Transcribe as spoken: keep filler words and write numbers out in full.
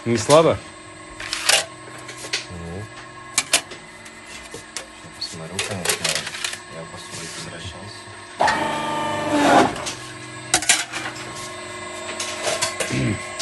Не слабо? Ну. Сейчас посмотрю, конечно. Я после возвращался.